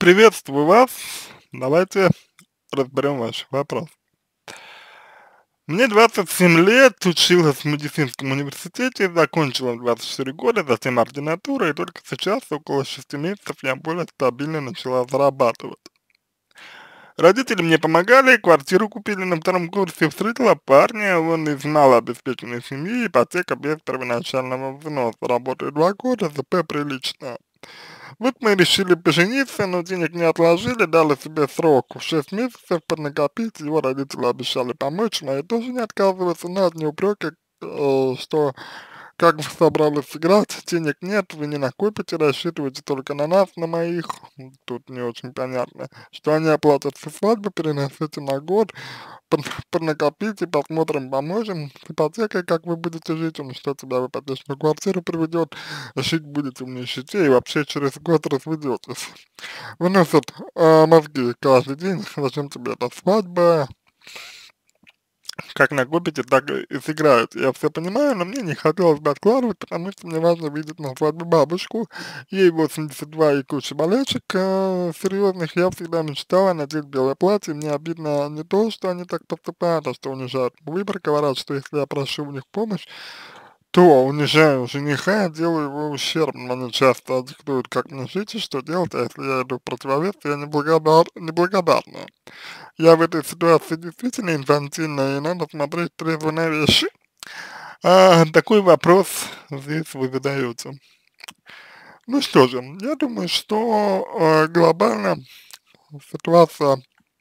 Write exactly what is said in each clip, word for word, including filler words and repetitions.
Приветствую вас. Давайте разберем ваш вопрос. Мне двадцать семь лет, училась в медицинском университете, закончила в двадцать четыре года, затем ординатура, и только сейчас, около шести месяцев, я более стабильно начала зарабатывать. Родители мне помогали, квартиру купили на втором курсе, встретила парня, он из малообеспеченной семьи, ипотека без первоначального взноса, работаю два года, ЗП прилично. Вот мы решили пожениться, но денег не отложили, дали себе срок в шесть месяцев поднакопить, его родители обещали помочь, мои тоже не отказываются, но одни упреки, э, что как вы собрались играть, денег нет, вы не накопите, рассчитываете только на нас, на моих, м, тут не очень понятно, что они оплатят все свадьбы, переносите на год, под, поднакопите, посмотрим, поможем, с ипотекой, как вы будете жить, он что тебя в ипотечную квартиру приведет, жить будете в нищете и вообще через год разведетесь. Выносят э, мозги каждый день, зачем тебе эта свадьба, как накопите, так и сыграют. Я все понимаю, но мне не хотелось бы откладывать, потому что мне важно видеть на свадьбе бабушку. Ей восемьдесят два и куча болячек э, серьезных. Я всегда мечтала надеть белое платье. Мне обидно не то, что они так поступают, а что унижают выбор. Говорят, что если я прошу у них помощь, то унижаю жениха, делаю его ущербным. Они часто диктуют, как мне жить и что делать, а если я иду в противовес, то я неблагодар... неблагодарна. Я в этой ситуации действительно инфантильна, и надо смотреть трезво на вещи. А, такой вопрос здесь вы задаете. Ну что же, я думаю, что э, глобально ситуация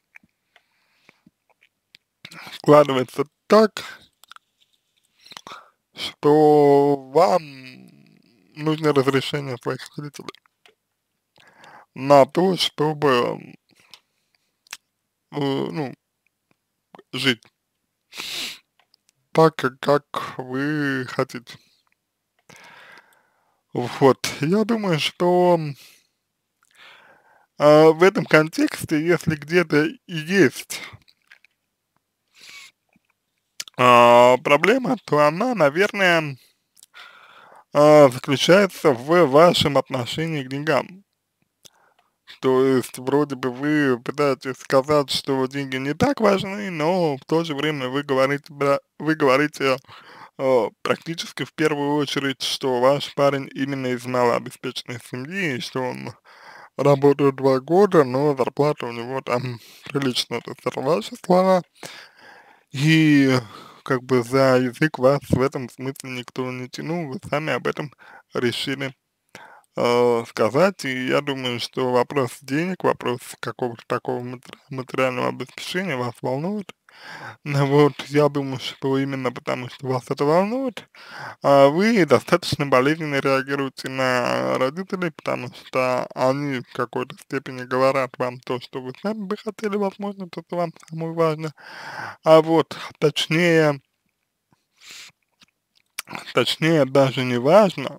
складывается так, что вам нужно разрешение своих родителей на то, чтобы, э, ну, жить так, как, как вы хотите. Вот, я думаю, что а, в этом контексте, если где-то и есть а, проблема, то она, наверное, а, заключается в вашем отношении к деньгам. То есть, вроде бы вы пытаетесь сказать, что деньги не так важны, но в то же время вы говорите, бра- вы говорите а, практически в первую очередь, что ваш парень именно из малообеспеченной семьи, и что он работает два года, но зарплата у него там прилично, это это ваши слова. И как бы за язык вас в этом смысле никто не тянул, вы сами об этом решили э, сказать. И я думаю, что вопрос денег, вопрос какого-то такого матери- материального обеспечения вас волнует. Ну вот, я думаю, что именно потому, что вас это волнует, а вы достаточно болезненно реагируете на родителей, потому что они в какой-то степени говорят вам то, что вы сами бы хотели, возможно, то, что вам самое важное. А вот, точнее, точнее даже не важно,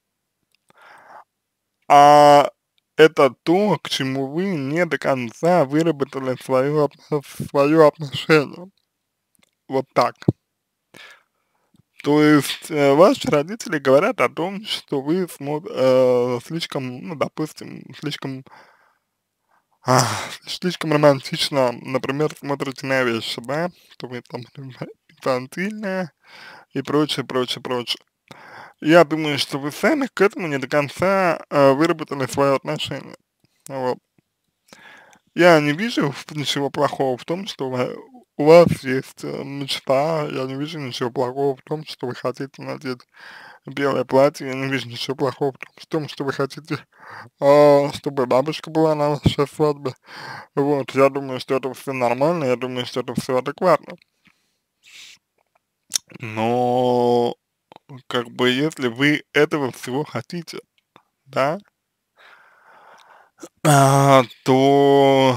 а это то, к чему вы не до конца выработали свое, свое отношение. Вот так. То есть э, ваши родители говорят о том, что вы смо- э, слишком, ну, допустим, слишком, а, слишком романтично, например, смотрите на вещи, да, что вы там инфантильная и прочее, прочее, прочее. Я думаю, что вы сами к этому не до конца э, выработали свое отношение. Вот. Я не вижу в- ничего плохого в том, что вы- у вас есть э, мечта, я не вижу ничего плохого в том, что вы хотите надеть белое платье, я не вижу ничего плохого в том, в том, что вы хотите, а, чтобы бабушка была на вашей свадьбе. Вот, я думаю, что это все нормально, я думаю, что это все адекватно. Но, как бы, если вы этого всего хотите, да, а, то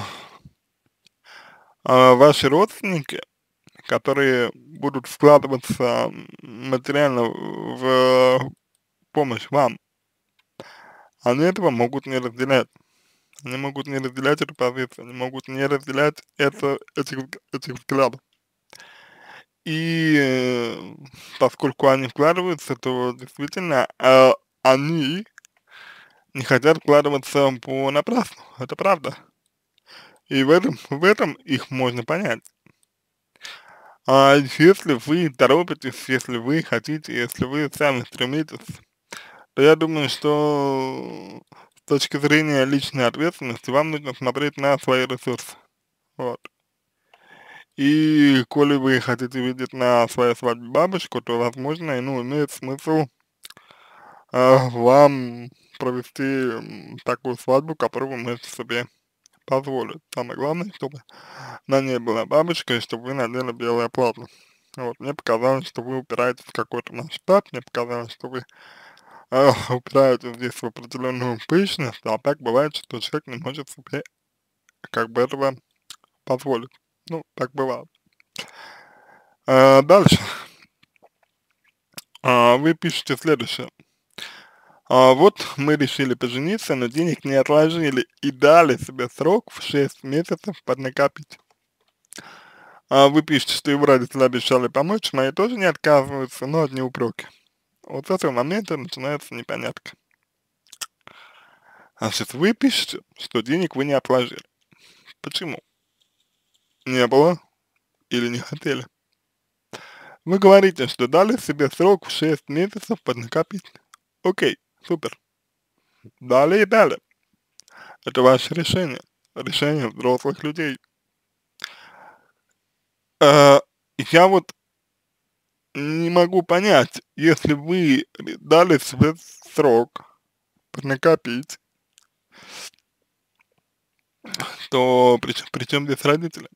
а, ваши родственники, которые будут вкладываться м, материально в помощь вам, они этого могут не разделять. Они могут не разделять эту позицию, они могут не разделять это, этих, взг- этих взглядов. И э, поскольку они вкладываются, то действительно а, они не хотят вкладываться понапрасну, это правда. И в этом, в этом их можно понять. А если вы торопитесь, если вы хотите, если вы сами стремитесь, то я думаю, что с точки зрения личной ответственности вам нужно смотреть на свои ресурсы. Вот. И коли вы хотите видеть на своей свадьбе бабушку, то, возможно, ну, имеет смысл а, вам провести м, такую свадьбу, которую вы можете себе позволить. Самое главное, чтобы на ней была бабочка, и чтобы вы надели белое платье. Вот, мне показалось, что вы упираетесь в какой-то масштаб, мне показалось, что вы э, упираетесь здесь в определенную пышность, а так бывает, что человек не может себе как бы этого позволить. Ну, так бывает. А, дальше. А, вы пишете следующее. А, вот мы решили пожениться, но денег не отложили и дали себе срок в шесть месяцев поднакопить. А вы пишете, что его родители обещали помочь, мои тоже не отказываются, но одни упреки. Вот с этого момента начинается непонятка. Значит, вы пишете, что денег вы не отложили. Почему? Не было или не хотели? Вы говорите, что дали себе срок в шесть месяцев поднакопить. Окей, супер. Дали и дали. Это ваше решение. Решение взрослых людей. Э, я вот не могу понять, если вы дали себе срок поднакопить, то при, чём- при чем здесь родители?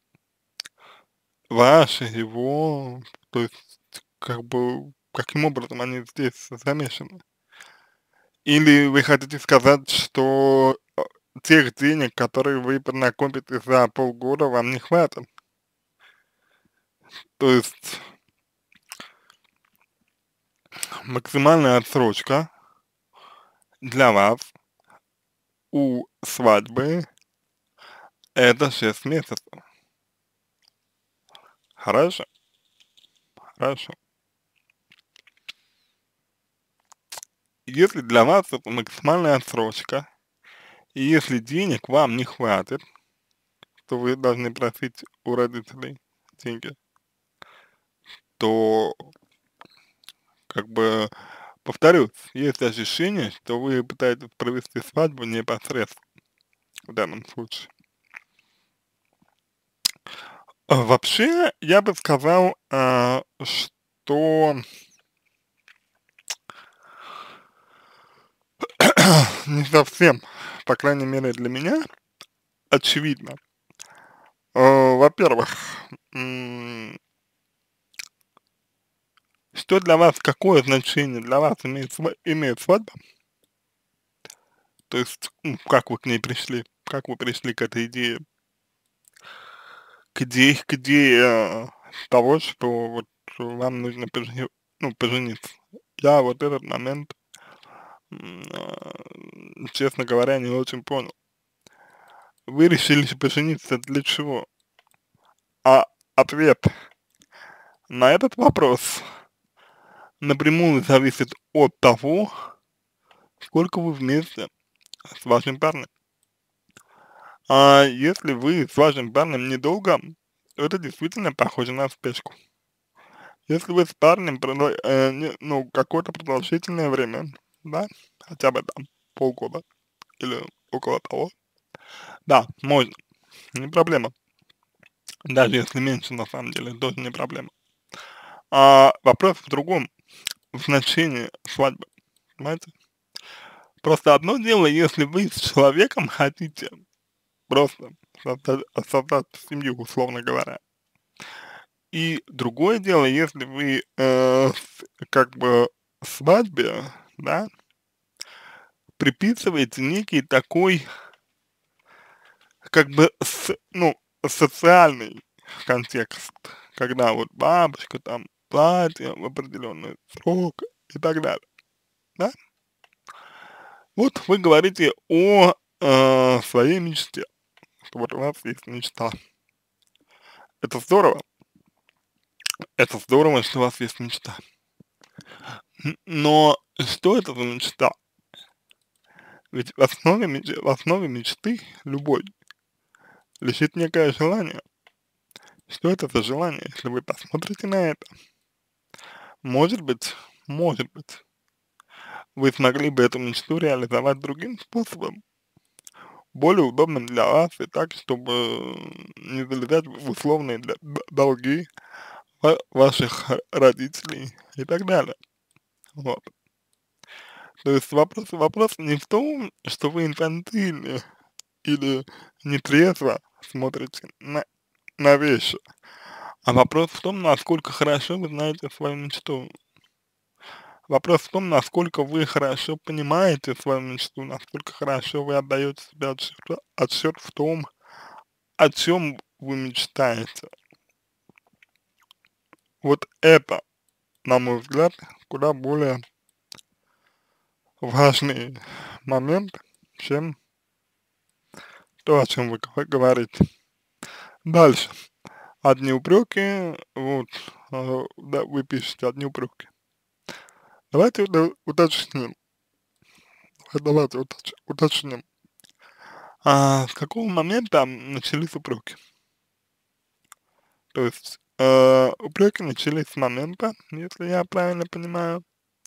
Ваши, его, то есть, как бы, каким образом они здесь замешаны? Или вы хотите сказать, что э, тех денег, которые вы поднакопите за полгода, вам не хватит? То есть максимальная отсрочка для вас у свадьбы это шесть месяцев. Хорошо? Хорошо. Если для вас это максимальная отсрочка, и если денег вам не хватит, то вы должны просить у родителей деньги, то, как бы, повторюсь, есть ощущение, что вы пытаетесь провести свадьбу непосредственно в данном случае. А, вообще, я бы сказал, а, что не совсем, по крайней мере для меня, очевидно. А, во-первых, м, что для вас, какое значение для вас имеет, сва- имеет свадьба? То есть, м, как вы к ней пришли? Как вы пришли к этой идее? К идее, к идее а, того, что вот вам нужно пожени- ну, пожениться. Я вот этот момент, м, а, честно говоря, не очень понял. Вы решили пожениться для чего? А ответ на этот вопрос напрямую зависит от того, сколько вы вместе с вашим парнем. А если вы с вашим парнем недолго, то это действительно похоже на спешку. Если вы с парнем, продо- э, не- ну, какое-то продолжительное время, да, хотя бы там полгода или около того, да, можно, не проблема. Даже если меньше, на самом деле, тоже не проблема. А вопрос в другом, в значении свадьбы, понимаете? Просто одно дело, если вы с человеком хотите просто создать, создать семью, условно говоря. И другое дело, если вы э, с- как бы свадьбе, да, приписываете некий такой, как бы, с, ну, социальный контекст, когда вот бабушка там платье в определенный срок и так далее, да? Вот вы говорите о э, своей мечте, что вот у вас есть мечта. Это здорово, это здорово, что у вас есть мечта. Н- Но что это за мечта? Ведь в основе, меч- в основе мечты любой лежит некое желание. Что это за желание, если вы посмотрите на это? Может быть, может быть, вы смогли бы эту мечту реализовать другим способом, более удобным для вас и так, чтобы не залезать в условные для- д- долги ва- ваших р- родителей и так далее. Вот. То есть вопрос, вопрос не в том, что вы инфантильны или нетрезво смотрите на, на вещи, а вопрос в том, насколько хорошо вы знаете свою мечту. Вопрос в том, насколько вы хорошо понимаете свою мечту, насколько хорошо вы отдаете себе отсчет, отсчет в том, о чем вы мечтаете. Вот это, на мой взгляд, куда более важный момент, чем то, о чем вы г- говорите. Дальше. Одни упреки, вот, э, да, вы пишете одни упреки. Давайте уда- уточним, давайте уточ- уточним, а с какого момента начались упреки? То есть, э, упреки начались с момента, если я правильно понимаю,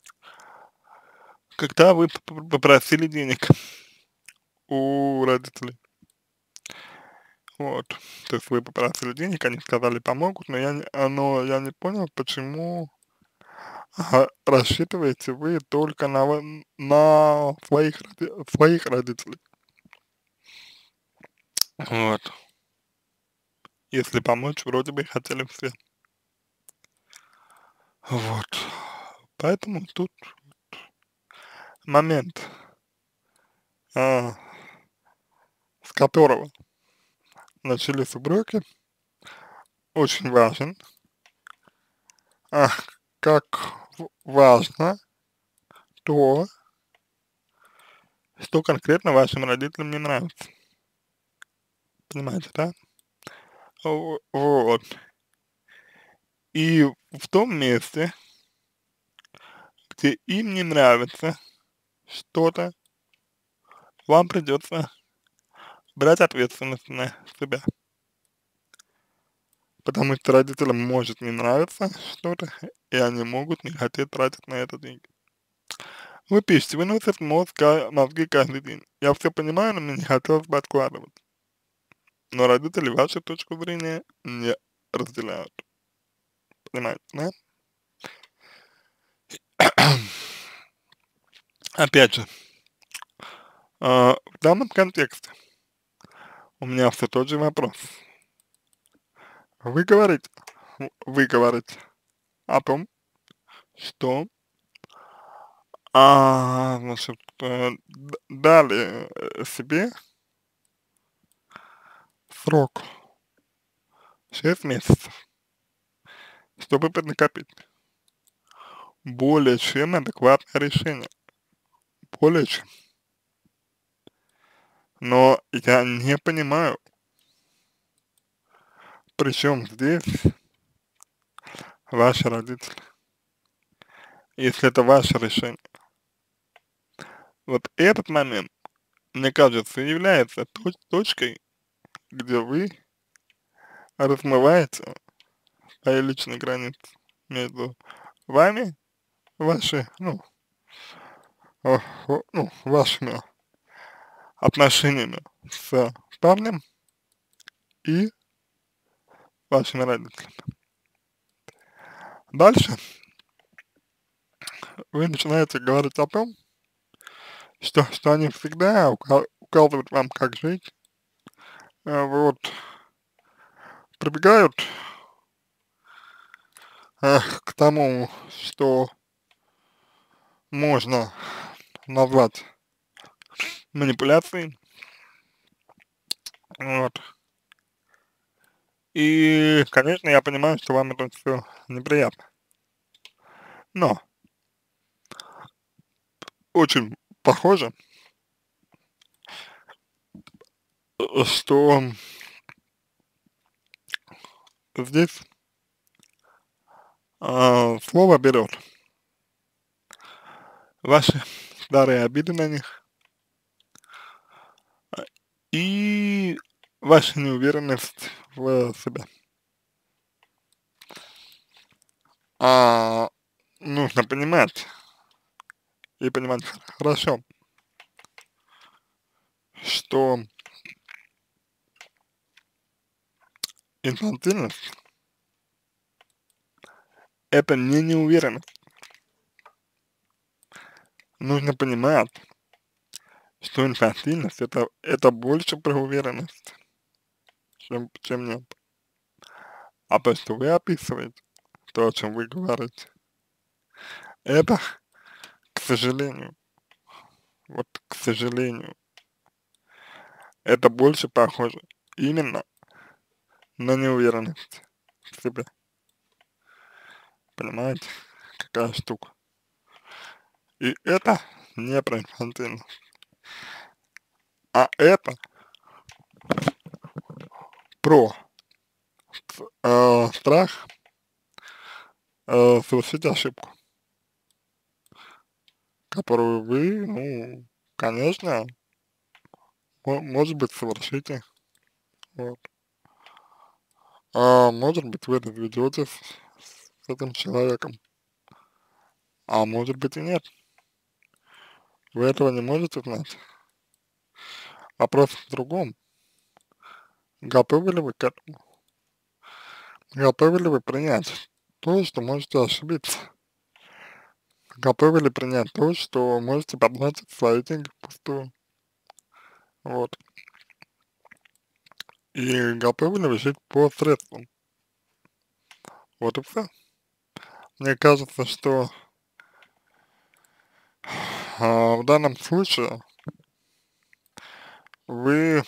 когда вы п- п- попросили денег у родителей. Вот. То есть вы попросили денег, они сказали помогут, но я не, а, но я не понял, почему а, рассчитываете вы только на, во- на своих, роди- своих родителей. Вот. Если помочь, вроде бы хотели все. Вот. Поэтому тут момент, а, с которого начались упреки, очень важен. А, как в- важно то, что конкретно вашим родителям не нравится. Понимаете, да? Во- Вот. И в том месте, где им не нравится что-то, вам придется брать ответственность на себя. Потому что родителям может не нравиться что-то, и они могут не хотеть тратить на это деньги. Вы пишете, выносят мозг, ка- мозги каждый день. Я все понимаю, но мне не хотелось бы откладывать. Но родители вашу точку зрения не разделяют. Понимаете, да? Опять же, а, в данном контексте у меня все тот же вопрос. Вы говорите, в- вы говорите о том, что, а, значит, э, д- дали э, себе срок шесть месяцев, чтобы поднакопить. Более чем адекватное решение. Более чем. Но я не понимаю, при чем здесь ваши родители, если это ваше решение. Вот этот момент, мне кажется, является точ- точкой, где вы размываете свои личные границы между вами, ваши, ну, э, о- ну, вашими отношениями с парнем и вашими родителями. Дальше вы начинаете говорить о том, что, что они всегда ука- указывают вам, как жить, э, вот, прибегают э, к тому, что можно назвать манипуляцией, вот. И, конечно, я понимаю, что вам это все неприятно, но очень похоже, э, что здесь а, слово берет ваши старые обиды на них, и ваша неуверенность в себе. А, нужно понимать и понимать хорошо, что инфантильность — это не неуверенность. Нужно понимать, что инфантильность это, это больше про уверенность, чем, чем нет. А то, что вы описываете, то, о чем вы говорите, это, к сожалению, вот к сожалению, это больше похоже именно на неуверенность в себе. Понимаете, какая штука? И это не про инфантильность, а это про э, страх э, совершить ошибку, которую вы, ну, конечно, мо- может быть, совершите. Вот. А может быть, вы разведетесь с этим человеком, а может быть и нет. Вы этого не можете знать. Вопрос в другом. Готовы ли вы к этому? Готовы ли вы принять то, что можете ошибиться? Готовы ли принять то, что можете потратить свои деньги впустую? Вот. И готовы ли вы жить по средствам? Вот и все. Мне кажется, что а, в данном случае вы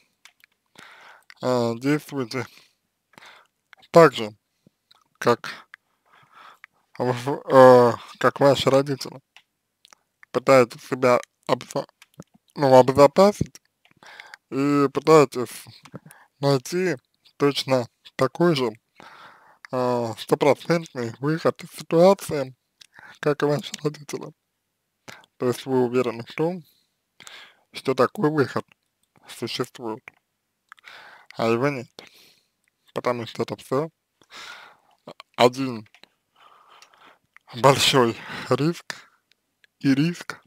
а, действуете так же, как, в- э, как ваши родители. Пытаетесь себя обза- ну, обезопасить и пытаетесь найти точно такой же а, стопроцентный выход из ситуации, как и ваши родители. То есть вы уверены в том, что такой выход существует, а его нет, потому что это все один большой риск, и риск,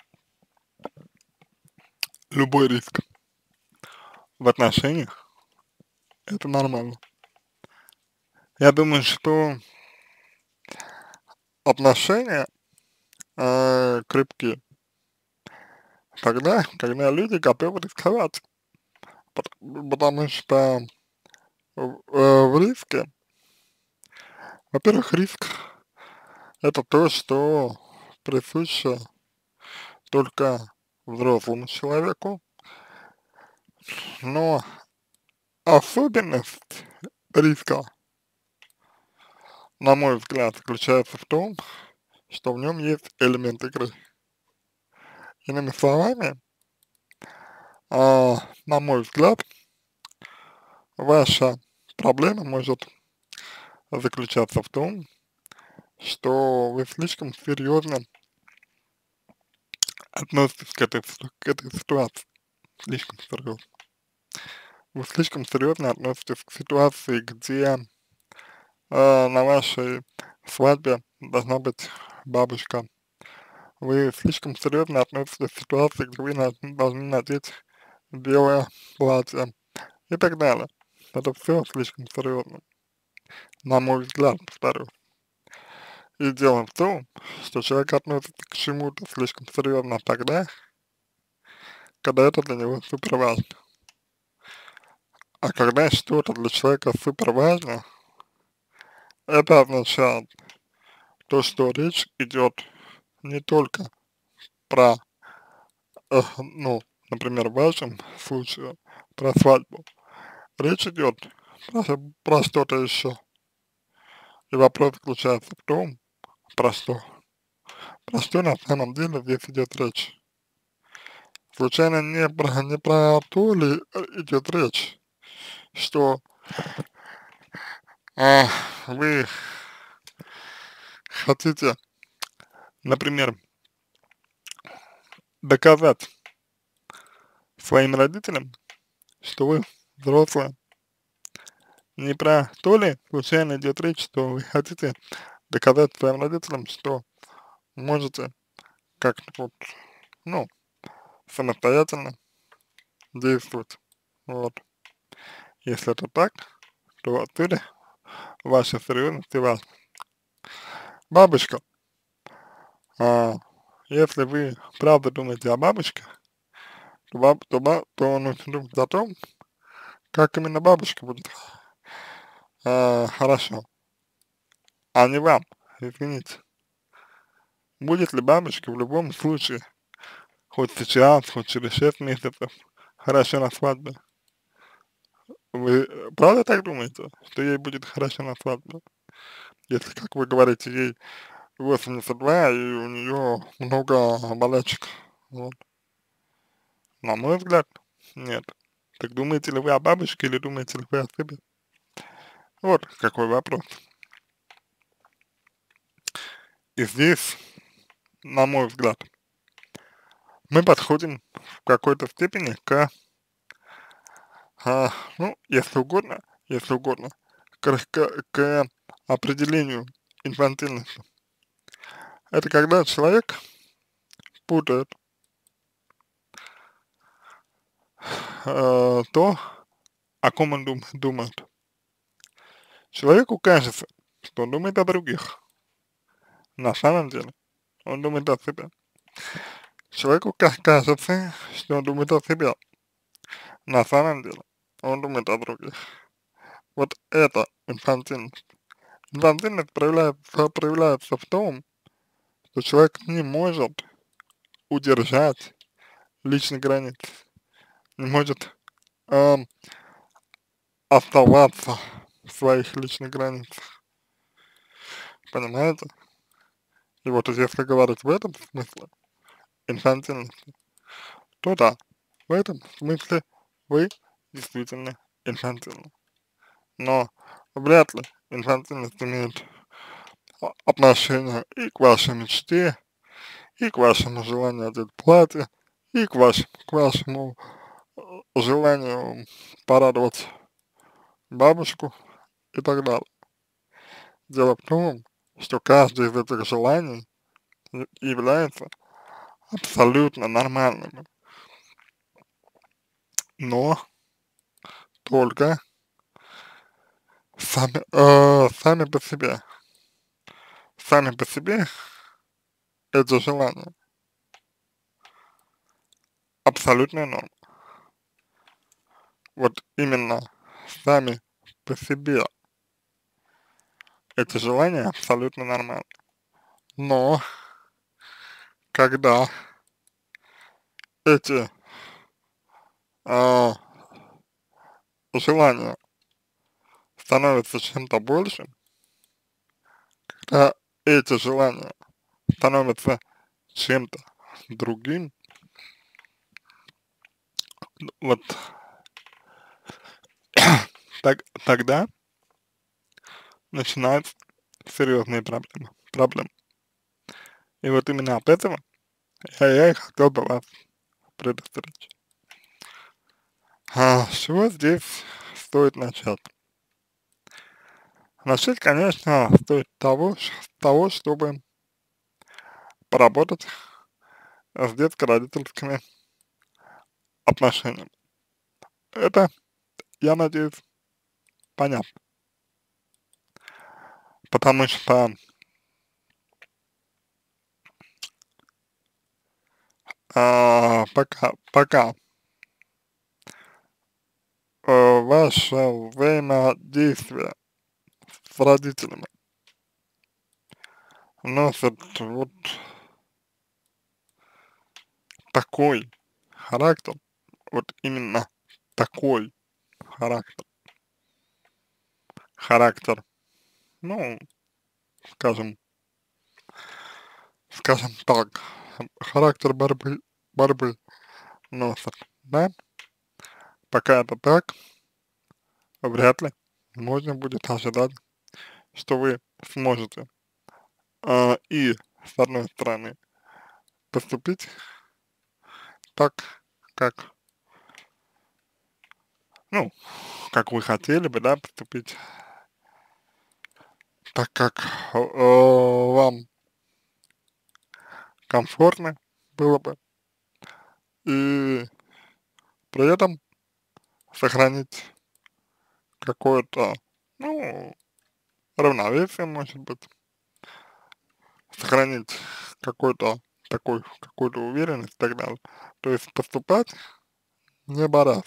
любой риск в отношениях — это нормально. Я думаю, что отношения э, крепкие тогда, когда люди готовы рисковать, пот- потому что в, э, в риске, во-первых, риск — это то, что присуще только взрослому человеку, но особенность риска, на мой взгляд, заключается в том, что в нем есть элемент игры. Иными словами, а, на мой взгляд, ваша проблема может заключаться в том, что вы слишком серьезно относитесь к этой, ситу- к этой ситуации. Слишком серьезно. Вы слишком серьезно относитесь к ситуации, где э, на вашей свадьбе должна быть бабушка. Вы слишком серьезно относитесь к ситуации, где вы на- должны надеть белое платье и так далее. Это все слишком серьезно, на мой взгляд, повторю. И дело в том, что человек относится к чему-то слишком серьезно тогда, когда это для него супер важно. А когда что-то для человека супер важно, это означает то, что речь идет не только про, э, ну, например, в вашем случае, про свадьбу. Речь идет про, про что-то еще. И вопрос заключается в том, про что. Про что на самом деле здесь идет речь. Случайно не про, не про то ли э, идет речь, что а, вы хотите, например, доказать своим родителям, что вы взрослые. Не про то ли случайно идет речь, что вы хотите доказать своим родителям, что можете как-то вот, ну, самостоятельно действовать. Вот. Если это так, то отсюда ваша серьезность и ваша. Бабушка, а, если вы правда думаете о бабушке, то, баб, то, ба, то нужно думать о том, как именно бабушка будет а, хорошо, а не вам, извините. Будет ли бабушка в любом случае, хоть сейчас, хоть через шесть месяцев, хорошо на свадьбе? Вы э, правда так думаете, что ей будет хорошо на свадьбе? Если, как вы говорите, ей восемьдесят два и у нее много болячек. Вот. На мой взгляд, нет. Так думаете ли вы о бабушке или думаете ли вы о себе? Вот какой вопрос. И здесь, на мой взгляд, мы подходим в какой-то степени к, а, ну, если угодно, если угодно, к, к, к определению инфантильности. Это когда человек путает э, то, о ком он дум, думает. Человеку кажется, что он думает о других. На самом деле он думает о себе. Человеку ка- кажется, что он думает о себе. На самом деле он думает о других. Вот это инфантильность. Инфантильность проявляется, проявляется в том, что человек не может удержать личные границы, не может эм, оставаться в своих личных границах. Понимаете? И вот если говорить в этом смысле инфантильности, то да, в этом смысле вы действительно инфантильны. Но вряд ли инфантильность имеет а, отношение и к вашей мечте, и к вашему желанию одеть платье, и к вашему, к вашему э, желанию порадовать бабушку и так далее. Дело в том, что каждое из этих желаний я- является абсолютно нормальным, но только сами, э, сами по себе. Сами по себе эти желания абсолютная норма. Вот именно сами по себе эти желания абсолютно нормальны. Но когда эти а, желания становятся чем-то большим, когда эти желания становятся чем-то другим, вот так, тогда начинаются серьезные проблемы. проблемы. И вот именно от этого я, я и хотел бы вас предостеречь. А, с чего здесь стоит начать? Начать, конечно, стоит того, ш- с того, чтобы поработать с детско-родительскими отношениями. Это, я надеюсь, понятно. Потому что а, пока, пока э, ваше взаимодействие с родителями носит вот такой характер, вот именно такой характер, характер, ну, скажем, скажем так, характер борьбы, борьбы носит, да? Пока это так, вряд ли можно будет ожидать, что вы сможете а, и, с одной стороны, поступить так, как ну, как вы хотели бы, да, поступить, так как э, вам комфортно было бы, и при этом сохранить какое-то, ну, равновесие, может быть, сохранить какой-то такой, какую-то уверенность и так далее. То есть поступать не барás.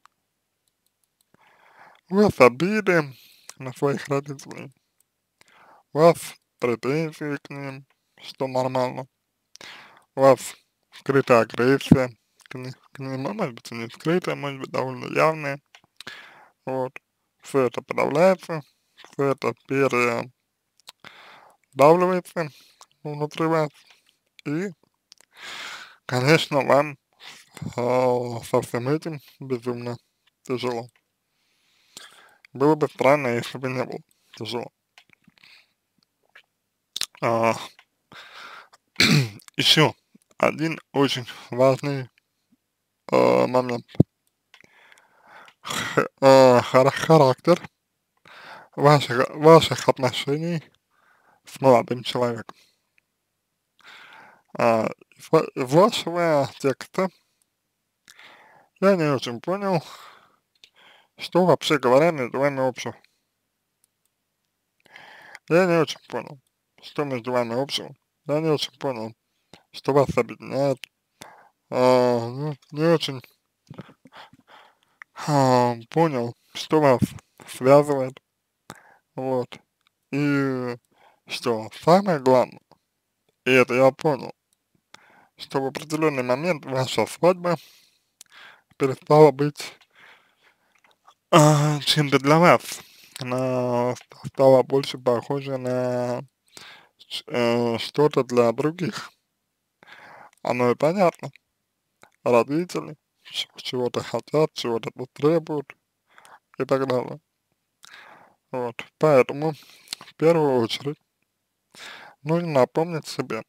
У вас обиды на своих родителей, у вас претензии к ним, что нормально, у вас скрытая агрессия к, ни- к ним, а может быть и не скрытая, может быть довольно явная, вот, все это подавляется, все это передавливается внутри вас, и, конечно, вам а, со всем этим безумно тяжело. Было бы странно, если бы не было тяжело. А, еще один очень важный а, момент. Х- а, хара- характер ваших, ваших отношений с молодым человеком. А, из, ва- из вашего текста я не очень понял, что вообще говоря между вами общего. Я не очень понял, что между вами общего. Я не очень понял, что вас объединяет. А, ну, не очень а, понял, что вас связывает. Вот. И что самое главное, и это я понял, что в определенный момент ваша свадьба перестала быть а, чем-то для вас. Она ст- стала больше похожа на ч- э, что-то для других. Оно и понятно. Родители ч- чего-то хотят, чего-то тут требуют и так далее. Вот. Поэтому в первую очередь нужно напомнить себе,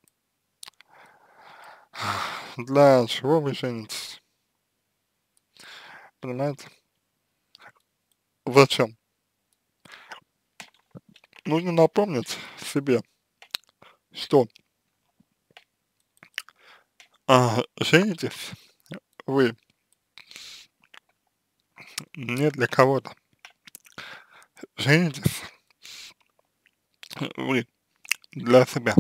для чего вы женитесь. Понимаете? Зачем? Нужно напомнить себе, что а, женитесь вы не для кого-то. Женитесь вы для себя.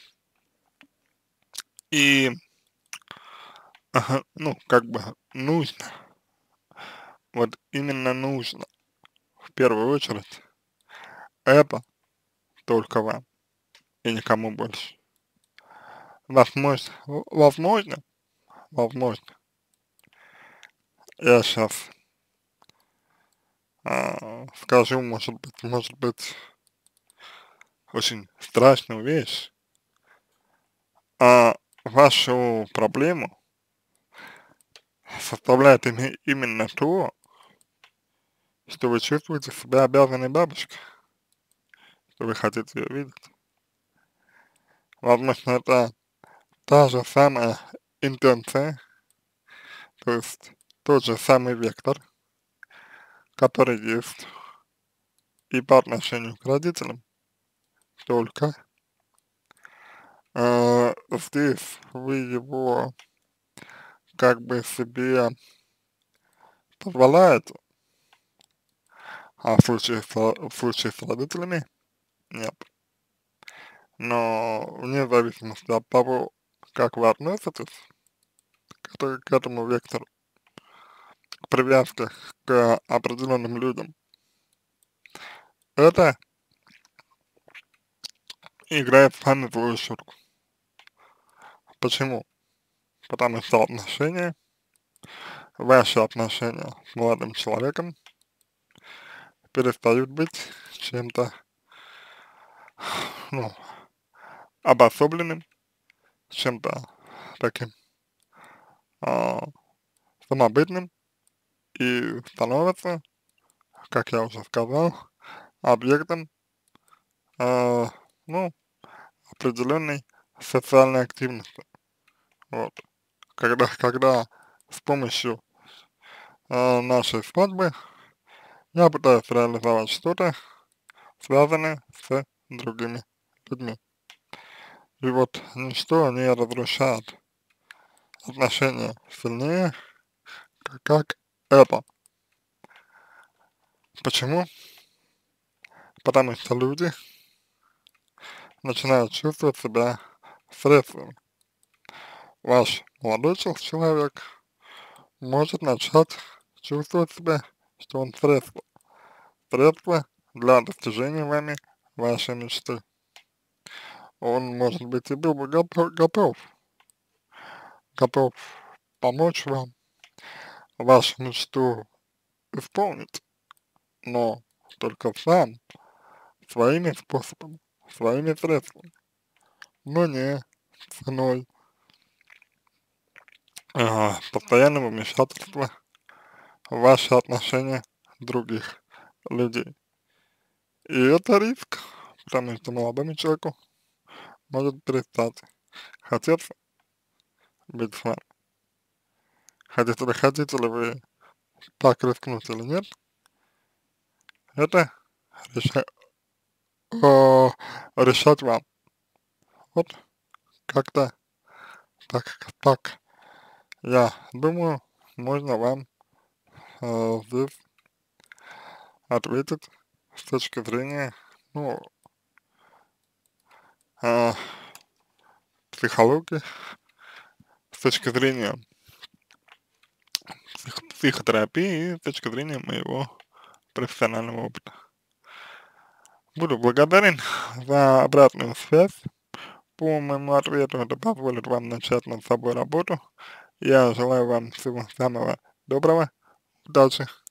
И, ага, ну, как бы нужно, вот именно нужно, в первую очередь, это только вам и никому больше. Возможно, в- возможно, возможно, я сейчас скажу, может быть, может быть, очень страшную вещь, а вашу проблему составляет име- именно то, что вы чувствуете себя обязанной бабушкой, что вы хотите ее видеть. Возможно, это та же самая интенция, то есть тот же самый вектор, который есть и по отношению к родителям, только э, здесь вы его как бы себе позволяете, а в случае с, ро- в случае с родителями нет. Но вне зависимости от того, как вы относитесь к, этой- к этому вектору, к привязке к определенным людям, это играет с вами злую шутку. Почему? Потому что отношения, ваши отношения с молодым человеком перестают быть чем-то, ну, обособленным, чем-то таким а, самобытным и становятся, как я уже сказал, объектом, а, ну, определенной социальной активности. Вот. Когда, когда с помощью э, нашей свадьбы я пытаюсь реализовать что-то, связанное с другими людьми. И вот ничто не разрушает отношения сильнее, к- как это. Почему? Потому что люди начинают чувствовать себя средствами. Ваш молодой чел- человек может начать чувствовать себя, что он средство. Средство для достижения вами вашей мечты. Он, может быть, и был бы готов, готов, готов помочь вам вашу мечту исполнить, но только сам, своими способами, своими средствами, но не ценой а, постоянного вмешательства в ваши отношения других людей. И это риск, потому что молодому человеку может перестать хотеться быть с вами. Хотите ли, хотите ли вы так рискнуть или нет, это реша- о, решать вам. Вот как-то так, так, я думаю, можно вам э, здесь ответить с точки зрения, ну, э, психологии, с точки зрения псих- психотерапии и с точки зрения моего профессионального опыта. Буду благодарен за обратную связь по моему ответу. Это позволит вам начать над собой работу. Я желаю вам всего самого доброго, удачи.